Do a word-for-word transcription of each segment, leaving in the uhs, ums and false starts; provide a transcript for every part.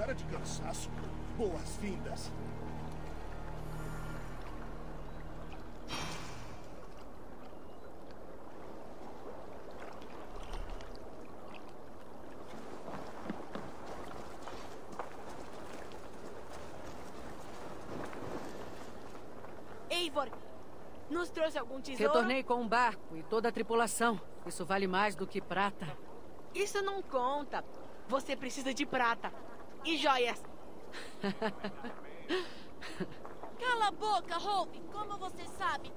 cara de cansaço. Boas-vindas. Eivor, nos trouxe algum tesouro? Retornei com um barco e toda a tripulação. Isso vale mais do que prata. Isso não conta. Você precisa de prata. E joias. Cala a boca, Hope. Como você sabe?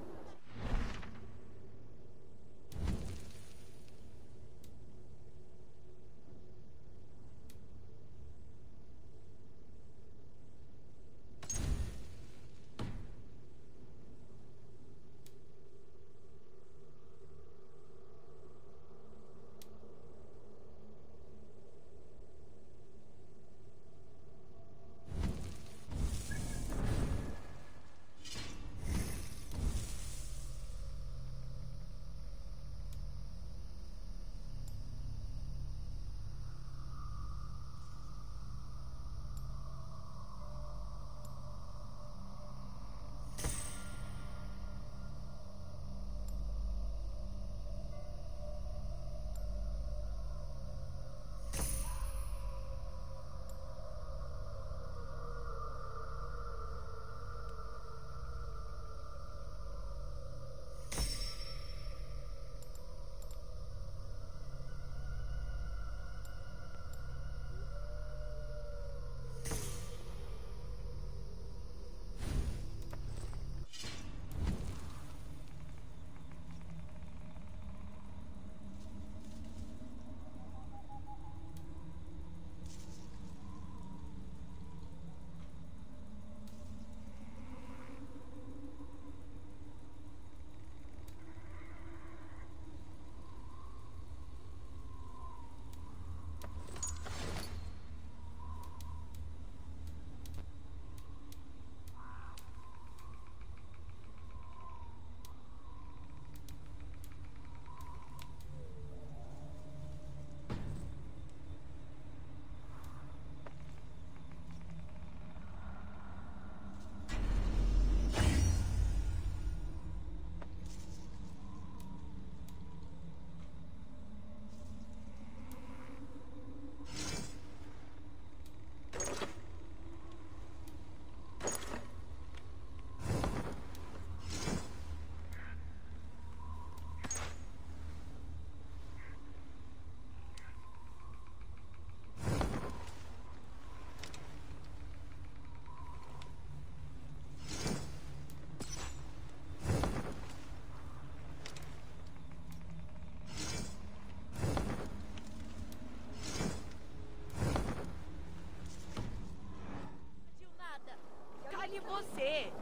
Cale você!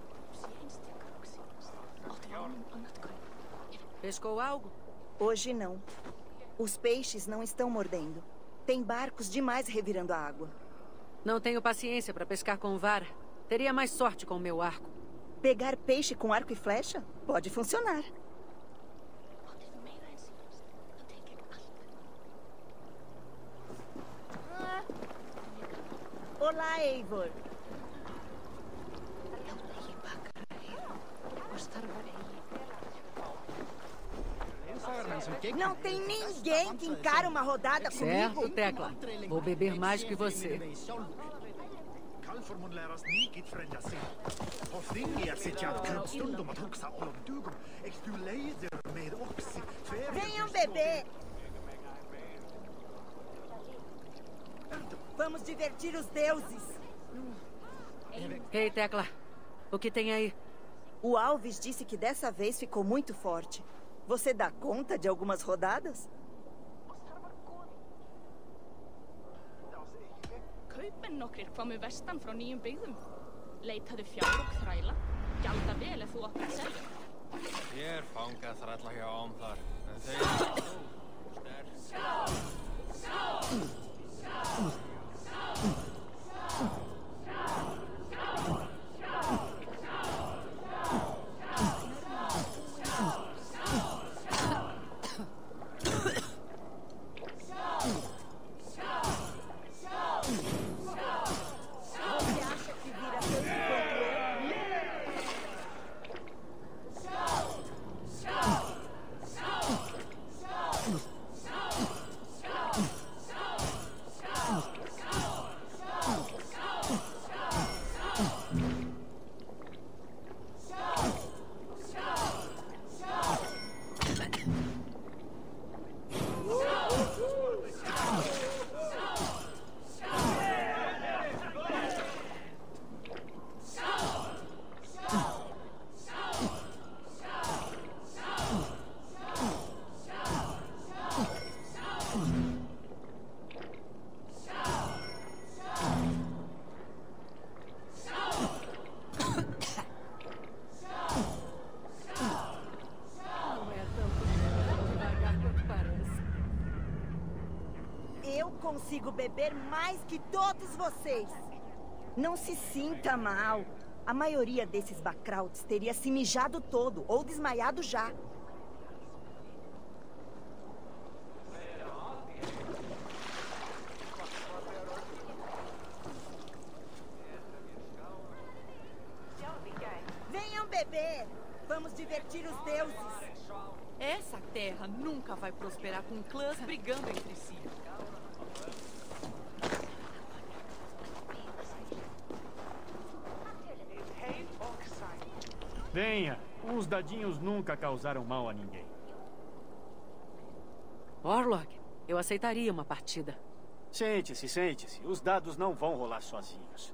Pescou algo? Hoje não. Os peixes não estão mordendo. Tem barcos demais revirando a água. Não tenho paciência para pescar com vara. Teria mais sorte com o meu arco. Pegar peixe com arco e flecha? Pode funcionar. Ah. Olá, Eivor. Não tem ninguém que encara uma rodada certo, comigo. Tecla. Vou beber mais que você. Venham beber. Vamos divertir os deuses. Ei, Tecla. O que tem aí? O Alves disse que dessa vez ficou muito forte. Você dá conta de algumas rodadas? Kaupen nokkrir komu vestan frá nýjum byggðum. Leitaðu fjár og þræla. Gjalda vel ef þú átt að selja. Ég er fangað þrælla hjá ám þar. En þeir eru sterk. consigo beber mais que todos vocês. Não se sinta mal. A maioria desses Bakrauts teria se mijado todo ou desmaiado já. Venham beber! Vamos divertir os deuses! Essa terra nunca vai prosperar com clãs brigando entre si. Venha, uns dadinhos nunca causaram mal a ninguém. Orlog, eu aceitaria uma partida. Sente-se, sente-se. Os dados não vão rolar sozinhos.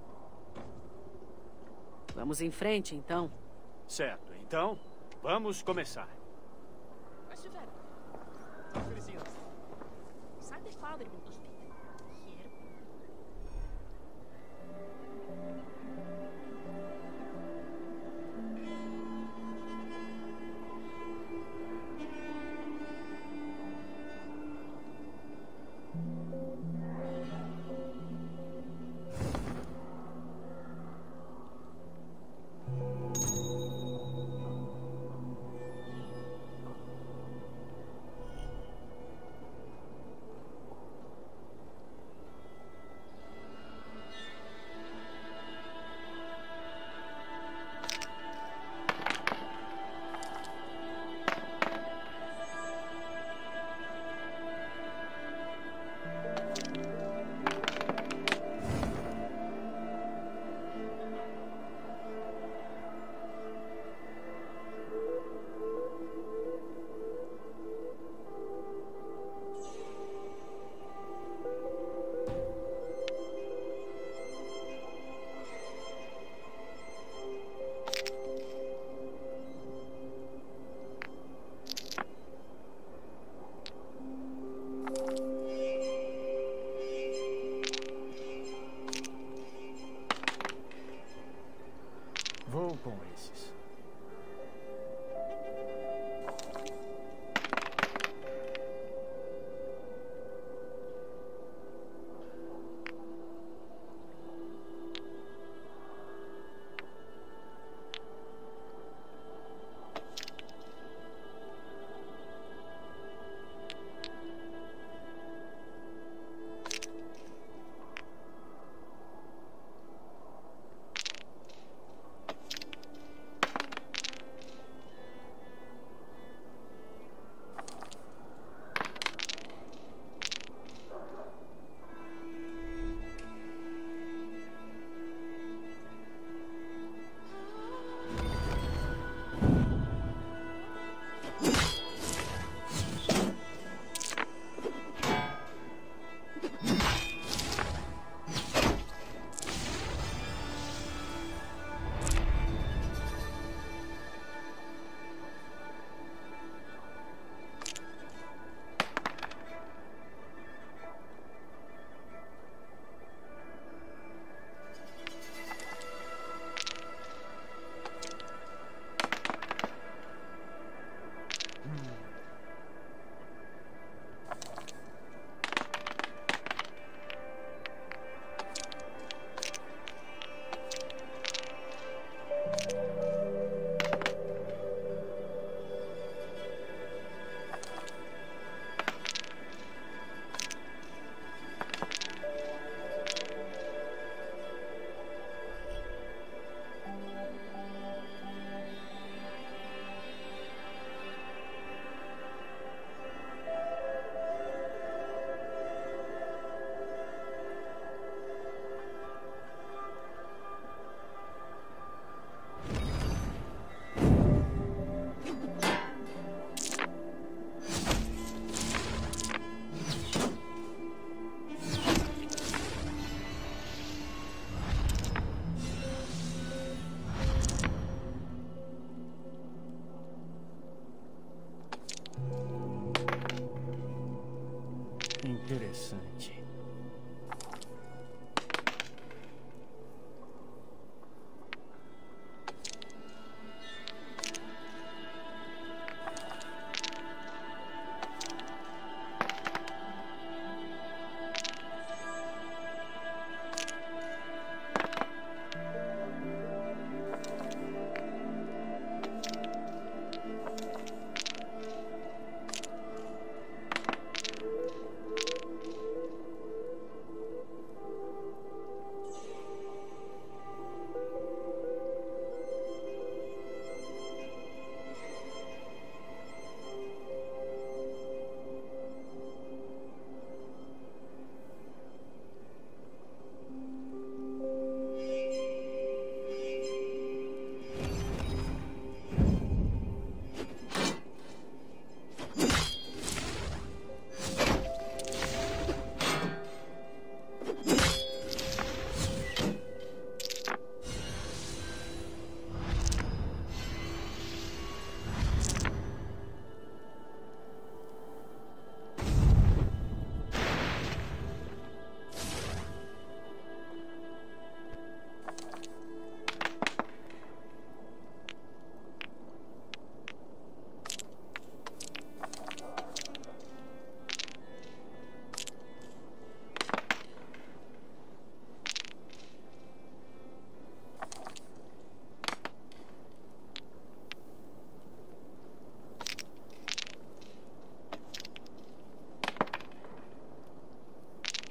Vamos em frente, então. Certo, então, vamos começar. Hvad så var det? Sagde fader rundt oss litt. Her.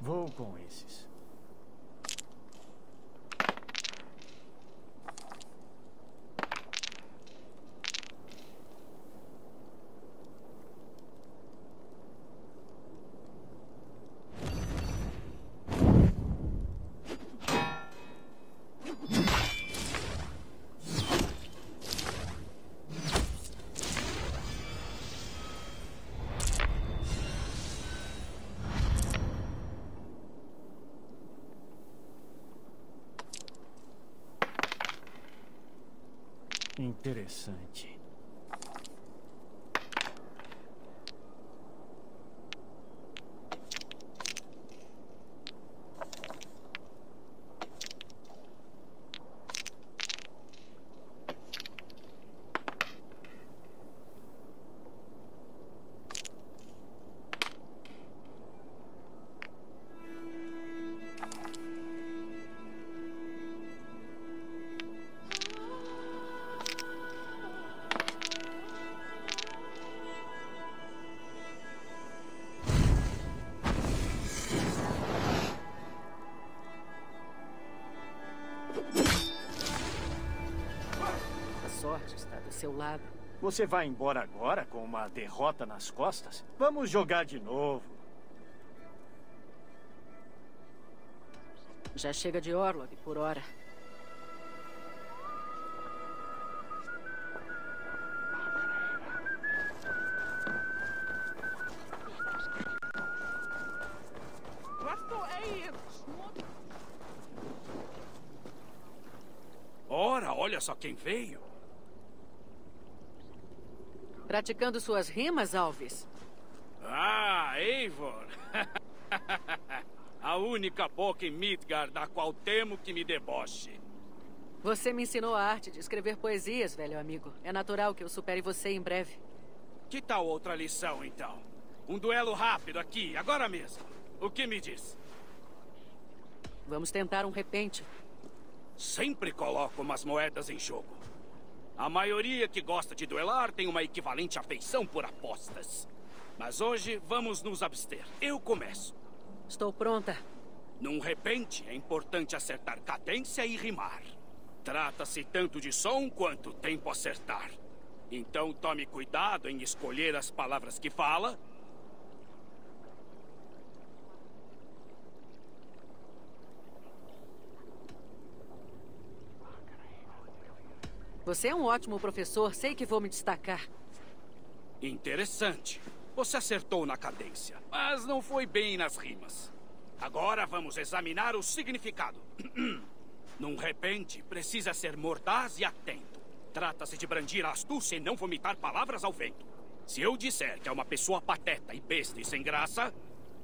Vou com esses. Interessante. Está do seu lado. Você vai embora agora com uma derrota nas costas? Vamos jogar de novo. Já chega de Orlog por hora. Ora, olha só quem veio. Praticando suas rimas, Alvis? Ah, Eivor! A única boca em Midgard da qual temo que me deboche. Você me ensinou a arte de escrever poesias, velho amigo. É natural que eu supere você em breve. Que tal outra lição, então? Um duelo rápido aqui, agora mesmo. O que me diz? Vamos tentar um repente. Sempre coloco umas moedas em jogo. A maioria que gosta de duelar tem uma equivalente afeição por apostas. Mas hoje vamos nos abster. Eu começo. Estou pronta. Num repente, é importante acertar cadência e rimar. Trata-se tanto de som quanto tempo acertar. Então tome cuidado em escolher as palavras que fala. Você é um ótimo professor, sei que vou me destacar. Interessante. Você acertou na cadência, mas não foi bem nas rimas. Agora vamos examinar o significado. Num repente, precisa ser mordaz e atento. Trata-se de brandir a astúcia e não vomitar palavras ao vento. Se eu disser que é uma pessoa pateta e besta e sem graça...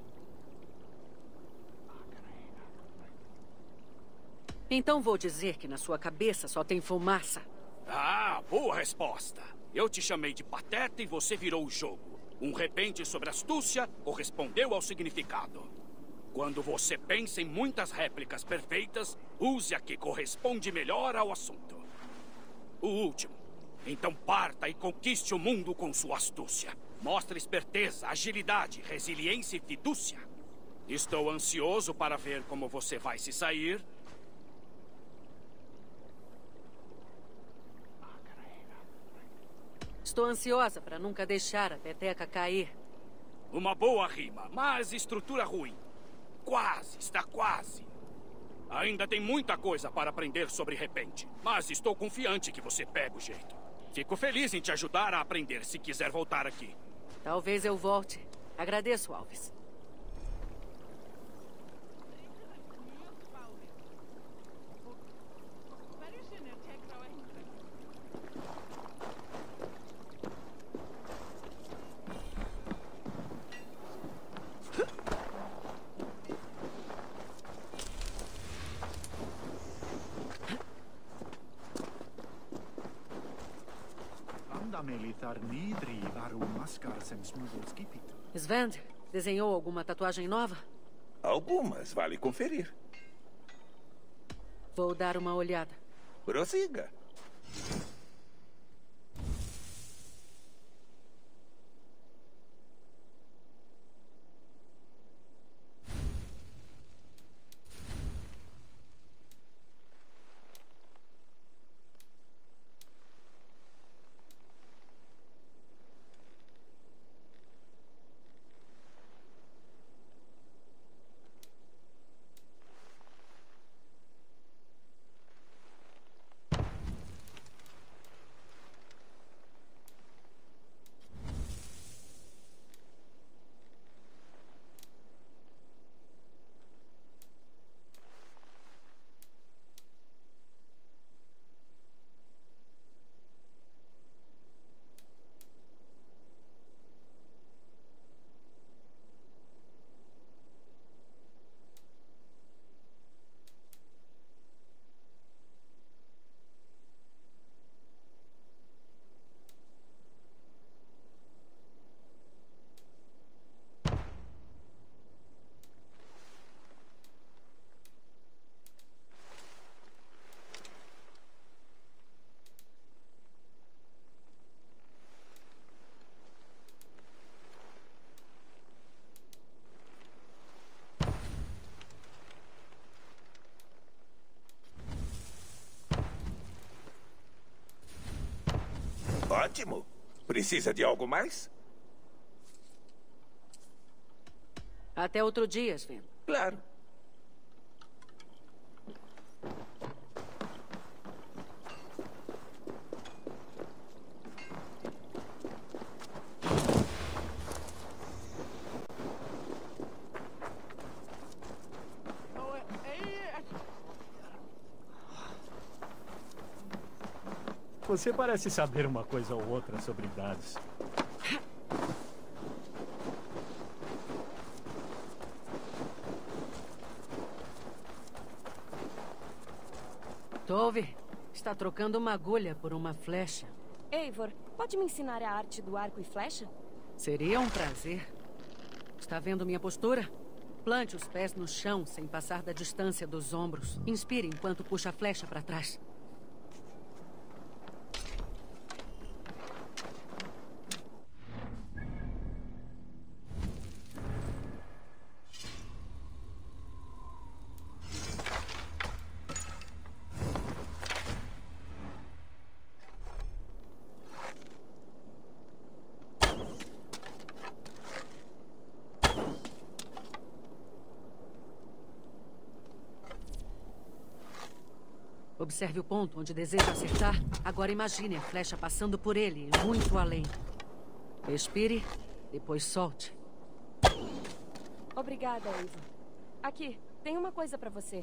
Então vou dizer que na sua cabeça só tem fumaça. Ah, boa resposta. Eu te chamei de pateta e você virou o jogo. Um repente sobre astúcia correspondeu ao significado. Quando você pensa em muitas réplicas perfeitas, use a que corresponde melhor ao assunto. O último. Então parta e conquiste o mundo com sua astúcia. Mostre esperteza, agilidade, resiliência e fidúcia. Estou ansioso para ver como você vai se sair. Estou ansiosa para nunca deixar a peteca cair. Uma boa rima, mas estrutura ruim. Quase, está quase. Ainda tem muita coisa para aprender sobre repente, mas estou confiante que você pega o jeito. Fico feliz em te ajudar a aprender se quiser voltar aqui. Talvez eu volte. Agradeço, Alvis. Svend, desenhou alguma tatuagem nova? Algumas, vale conferir. Vou dar uma olhada. Prossiga. Ótimo. Precisa de algo mais? Até outro dia, Sven. Claro. Você parece saber uma coisa ou outra sobre dados. Tove, está trocando uma agulha por uma flecha. Eivor, pode me ensinar a arte do arco e flecha? Seria um prazer. Está vendo minha postura? Plante os pés no chão sem passar da distância dos ombros. Inspire enquanto puxa a flecha para trás. Observe o ponto onde deseja acertar. Agora imagine a flecha passando por ele e muito além. Respire, depois solte. Obrigada, Eivor. Aqui, tem uma coisa pra você.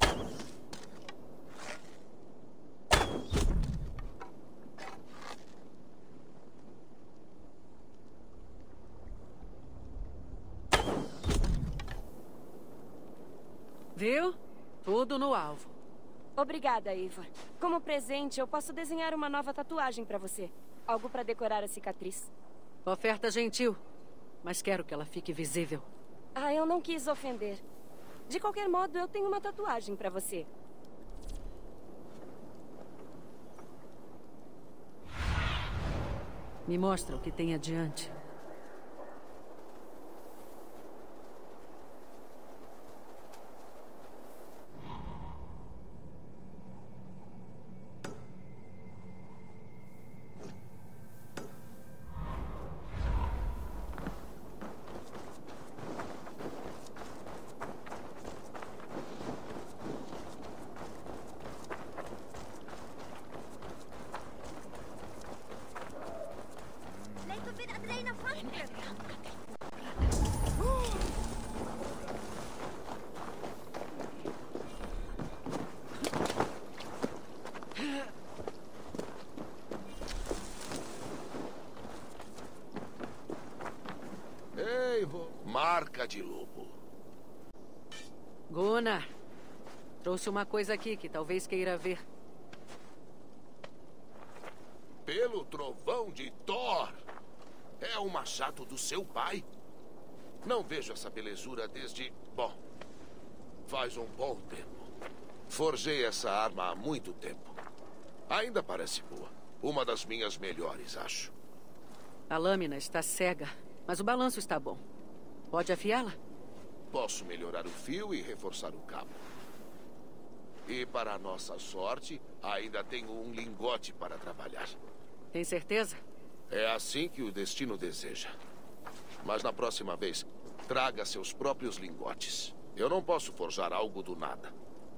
Viu? Tudo no alvo. Obrigada, Eivor. Como presente, eu posso desenhar uma nova tatuagem pra você. Algo pra decorar a cicatriz. Oferta gentil, mas quero que ela fique visível. Ah, eu não quis ofender. De qualquer modo, eu tenho uma tatuagem pra você. Me mostra o que tem adiante. Marca de lobo. Gunnar, trouxe uma coisa aqui que talvez queira ver. Pelo trovão de Thor. É o machado do seu pai? Não vejo essa belezura desde... Bom, faz um bom tempo. Forjei essa arma há muito tempo. Ainda parece boa. Uma das minhas melhores, acho. A lâmina está cega, mas o balanço está bom. Pode afiá-la? Posso melhorar o fio e reforçar o cabo. E, para a nossa sorte, ainda tenho um lingote para trabalhar. Tem certeza? É assim que o destino deseja. Mas na próxima vez, traga seus próprios lingotes. Eu não posso forjar algo do nada.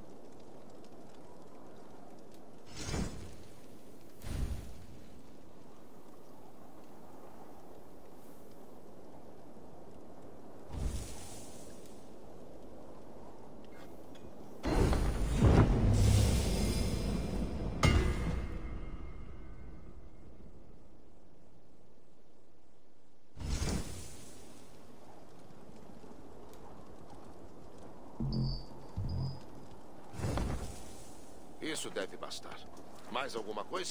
Isso deve bastar. Mais alguma coisa?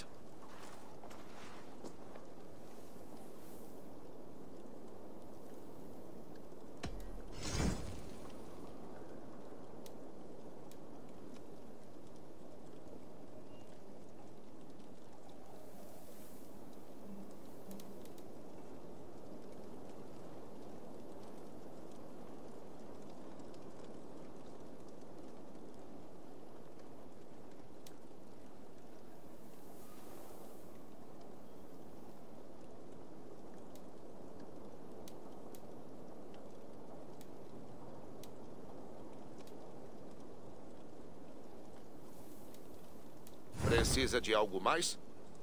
Precisa de algo mais?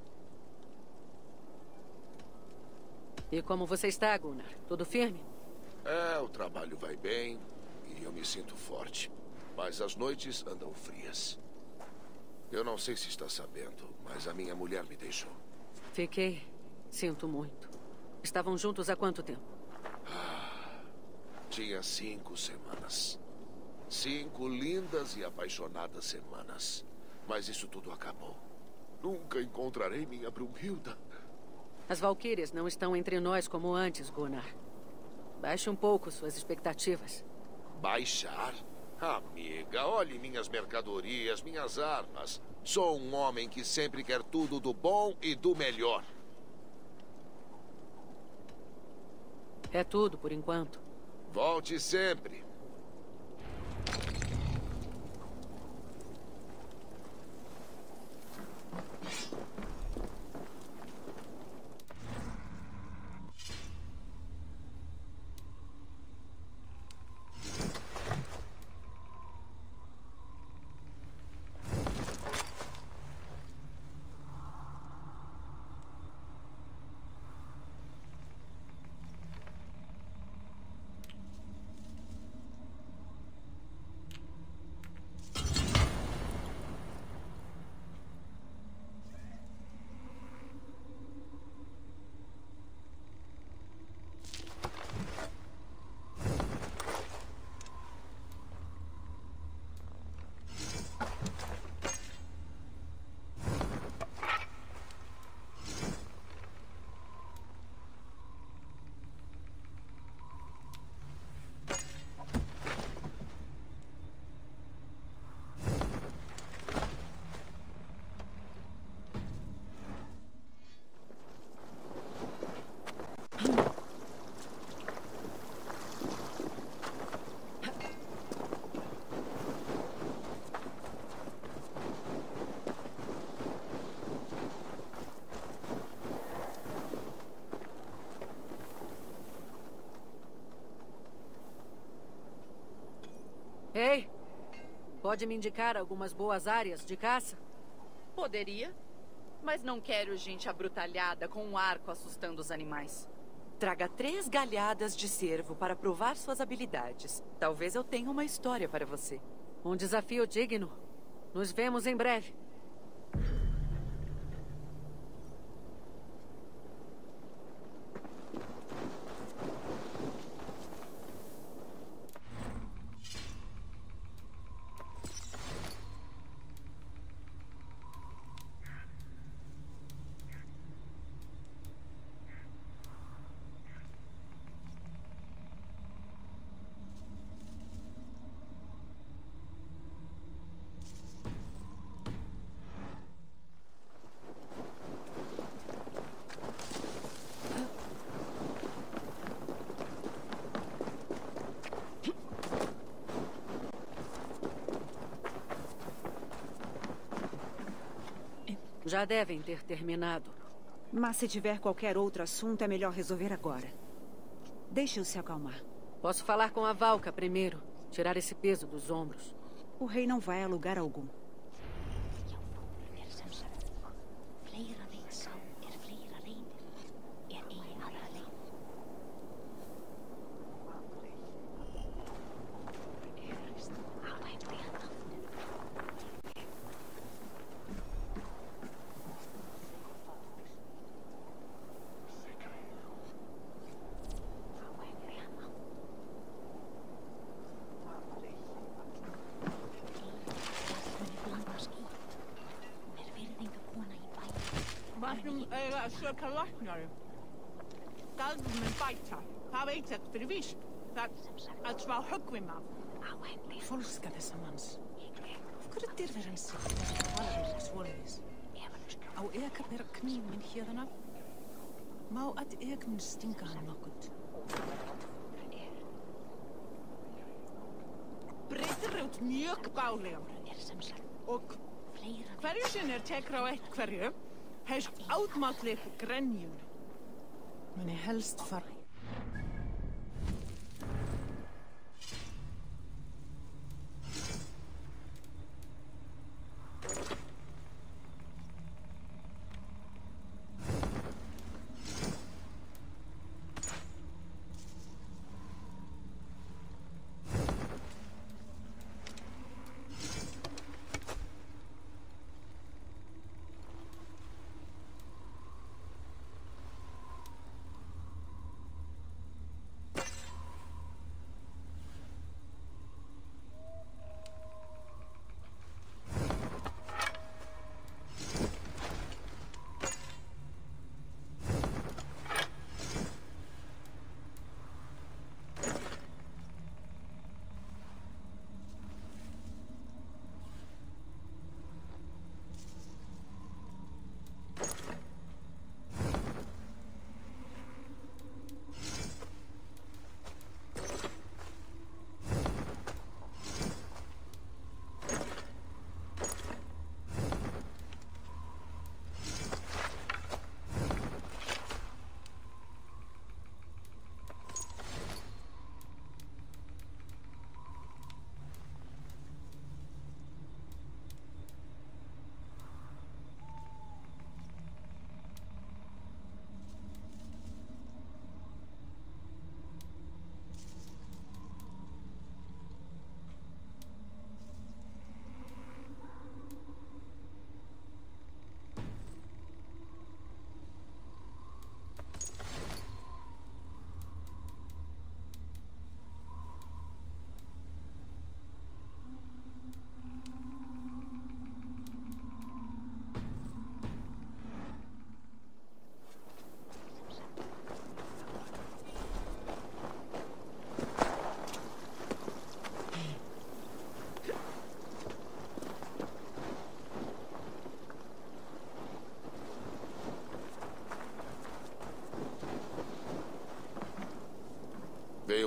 E como você está, Gunnar? Tudo firme? É, o trabalho vai bem e eu me sinto forte. Mas as noites andam frias. Eu não sei se está sabendo, mas a minha mulher me deixou. Fiquei. Sinto muito. Estavam juntos há quanto tempo? Ah, tinha cinco semanas. Cinco lindas e apaixonadas semanas. Mas isso tudo acabou. Nunca encontrarei minha Brunhilda. As Valquírias não estão entre nós como antes, Gunnar. Baixe um pouco suas expectativas. Baixar? Amiga, olhe minhas mercadorias, minhas armas. Sou um homem que sempre quer tudo do bom e do melhor. É tudo por enquanto. Volte sempre. Ei, pode me indicar algumas boas áreas de caça? Poderia, mas não quero gente abrutalhada com um arco assustando os animais. Traga três galhadas de cervo para provar suas habilidades. Talvez eu tenha uma história para você. Um desafio digno. Nos vemos em breve. Já devem ter terminado. Mas se tiver qualquer outro assunto, é melhor resolver agora. Deixe-o se acalmar. Posso falar com a Valka primeiro. Tirar esse peso dos ombros. O rei não vai a lugar algum. Söka læknari. Galdur mun bæta. Það veit þetta fyrir víst. Það að svá höggvim af. Fólska þessa manns. Af hverju dyrfir hann sig þess að tala við sig svoleiðis? Á ég að bera kníf minn hérðan af? Má að ég mun stinga hann nokkuð? Breytir út mjög bálega. Og hverju sinni er tekur á eitt hverju, hefst átmátleg grenjur. Men ég helst fara.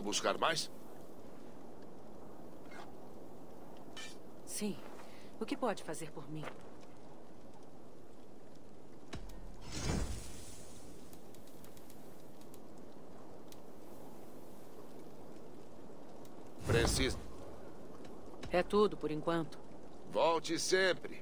buscar mais? Sim. O que pode fazer por mim? Precisa. É tudo por enquanto. Volte sempre.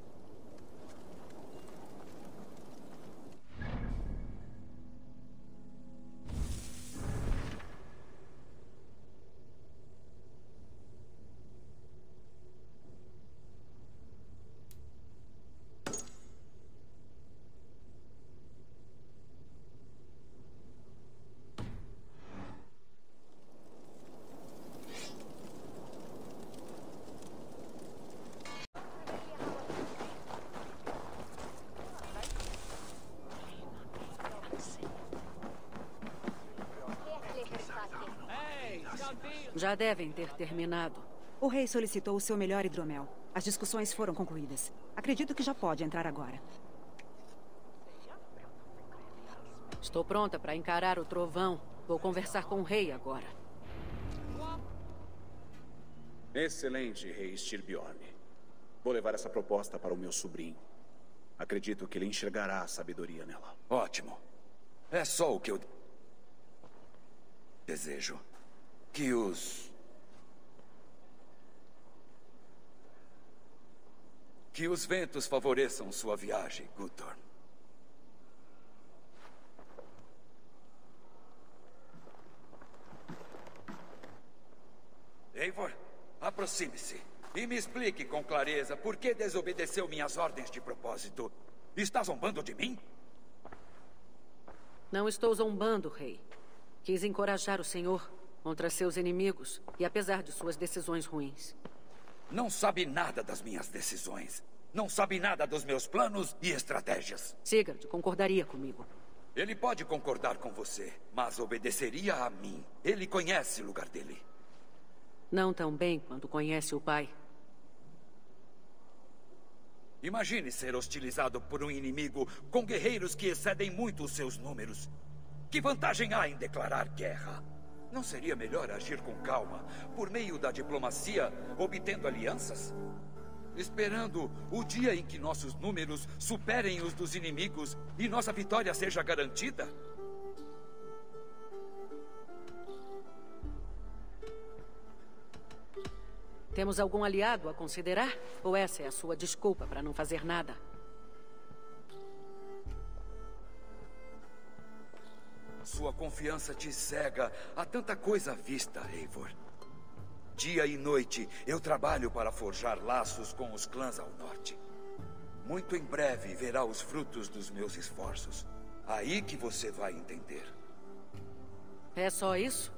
Já devem ter terminado. O rei solicitou o seu melhor hidromel. As discussões foram concluídas. Acredito que já pode entrar agora. Estou pronta para encarar o trovão. Vou conversar com o rei agora. Excelente, rei Styrbjorn. Vou levar essa proposta para o meu sobrinho. Acredito que ele enxergará a sabedoria nela. Ótimo. É só o que eu desejo. Que os... Que os ventos favoreçam sua viagem, Guttorm. Eivor, aproxime-se e me explique com clareza por que desobedeceu minhas ordens de propósito. Está zombando de mim? Não estou zombando, rei. Quis encorajar o senhor contra seus inimigos, e apesar de suas decisões ruins. Não sabe nada das minhas decisões. Não sabe nada dos meus planos e estratégias. Sigurd concordaria comigo. Ele pode concordar com você, mas obedeceria a mim. Ele conhece o lugar dele. Não tão bem quanto conhece o pai. Imagine ser hostilizado por um inimigo com guerreiros que excedem muito os seus números. Que vantagem há em declarar guerra? Não seria melhor agir com calma, por meio da diplomacia, obtendo alianças? Esperando o dia em que nossos números superem os dos inimigos e nossa vitória seja garantida? Temos algum aliado a considerar? Ou essa é a sua desculpa para não fazer nada? Sua confiança te cega a tanta coisa à vista, Eivor. Dia e noite, eu trabalho para forjar laços com os clãs ao norte. Muito em breve verá os frutos dos meus esforços. Aí que você vai entender. É só isso?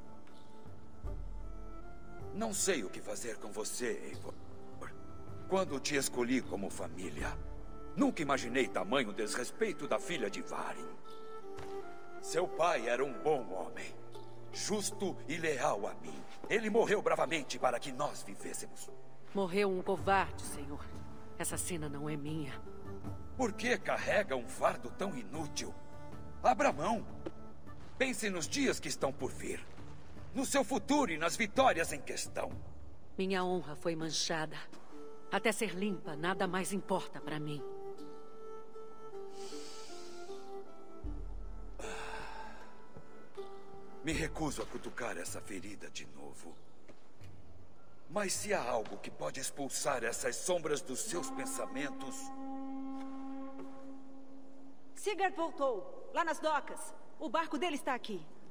Não sei o que fazer com você, Eivor. Quando te escolhi como família, nunca imaginei tamanho desrespeito da filha de Varin. Seu pai era um bom homem, justo e leal a mim. Ele morreu bravamente para que nós vivêssemos. Morreu um covarde, senhor. Essa cena não é minha. Por que carrega um fardo tão inútil? Abra mão. Pense nos dias que estão por vir. No seu futuro e nas vitórias em questão. Minha honra foi manchada. Até ser limpa, nada mais importa para mim. Me recuso a cutucar essa ferida de novo. Mas se há algo que pode expulsar essas sombras dos seus pensamentos... Sigurd voltou, lá nas docas. O barco dele está aqui.